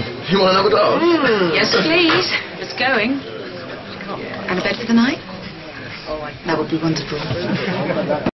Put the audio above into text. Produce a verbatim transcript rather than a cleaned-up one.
You want another glass? Mm. Yes, please. It's going. And a bed for the night? That would be wonderful.